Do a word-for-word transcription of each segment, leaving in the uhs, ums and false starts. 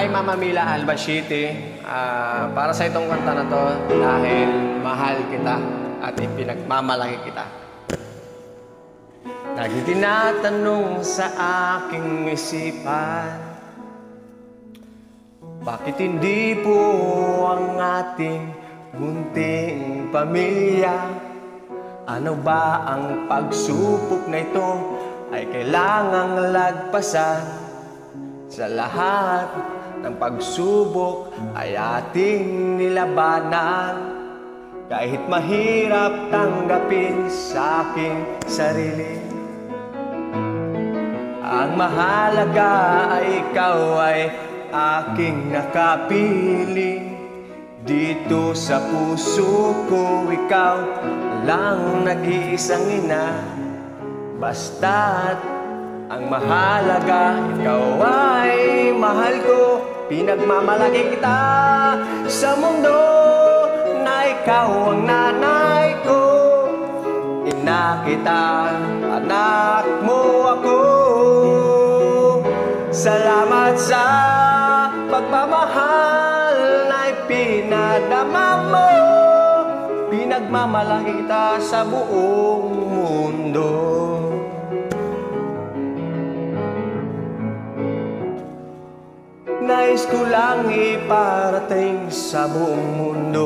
Hi Mama Mila, Alba City. Uh, para sa itong kanta na to, dahil mahal kita at ipinagmamalaki kita. Lagi tinatanong sa aking isipan, bakit hindi po ang ating munting pamilya? Ano ba ang pagsupok na ito ay kailangang lagpasan? Sa lahat ng pagsubok ay ating nilabanan. Kahit mahirap tanggapin sa aking sarili, ang mahalaga ay ikaw ay aking nakapiling. Dito sa puso ko, ikaw lang nag-iisang ina. Basta't ang mahalaga, ikaw ay mahal ko. Pinagmamalaki kita sa mundo na ikaw ang nanay ko. Ina kita, anak mo ako. Salamat sa pagmamahal na ipinadama mo. Pinagmamalaki kita sa buong mundo. Nais ko lang iparating sa buong mundo,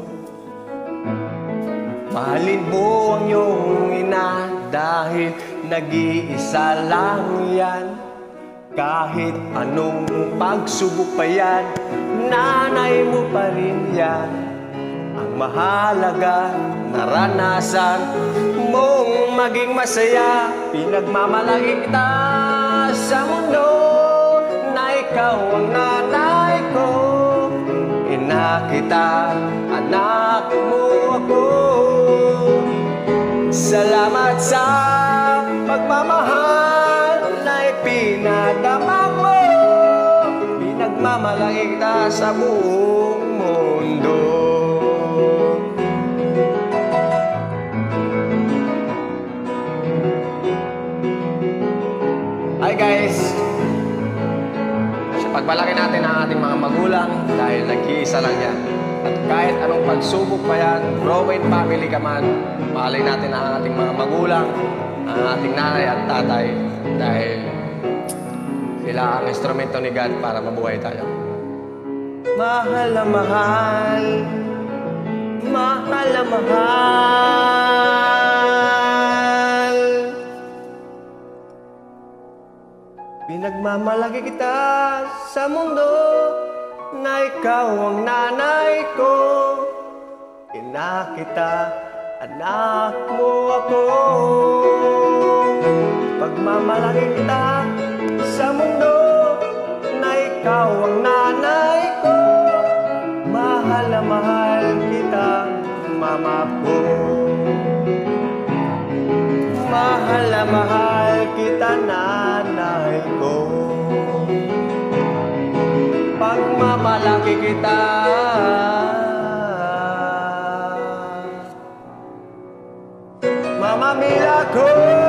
mahalin mo ang iyong ina dahil nag-iisa lang yan. Kahit anong pagsubok pa yan, nanay mo pa rin yan. Ang mahalaga, naranasan mong maging masaya. Pinagmamalaki kita sa mundo na ikaw ang nanay ko. Ina kita, anak mo ako. Salamat sa pagmamahal na ipinadama mo. Pinagmamalaki kita sa buong mundo. Hi guys! Pagbalaki natin ang ating mga magulang dahil nag-iisa lang yan. At kahit anong pagsubok pa yan, broken family ka man, mahalin natin ang ating mga magulang, ang ating nanay at tatay dahil sila ang instrumento ni God para mabuhay tayo. Mahal na mahal, mahal na mahal. Pinagmamalaki kita sa mundo na ikaw ang nanay ko. Ina kita, anak mo ako. Pagmamalaki kita sa mundo na ikaw ang nanay ko. Mahal na mahal kita, mama ko. Mahal na mahal kita, nanay ko. Pagmamalaki kita, Mama Mila ko.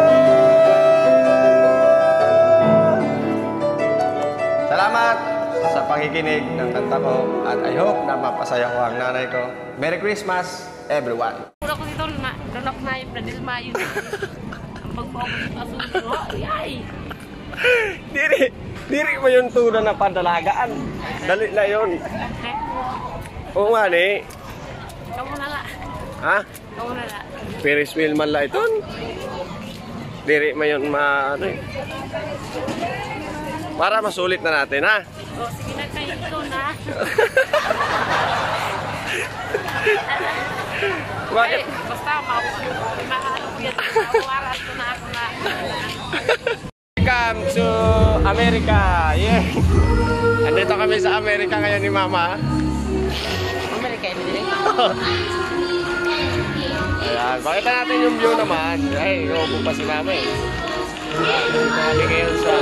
Salamat sa pakikinig ng kanta ko at I hope na mapasaya ko ang nanay ko. Merry Christmas, everyone! Pura ko dito na donok na yung Pradil Mayo. Diri, diri mo yung tuna na padalagaan. Dali na yun. Oo nga ni. Kamu na la. Ha? Kamu na la. Ferris wheel man la ito. Diri mo yun ma... Ano eh. Para masulit na natin ha. O sige na kayo ito na. Bakit? Ay, basta mahalog yan. Mawaras ko na ako na. Welcome to America. Yeah. Andito kami sa Amerika ngayon ni Mama. Amerika yun din. Ayan, pakita natin yung view naman. Ay, naupo pa si Mama eh. Dito kami ngayon sa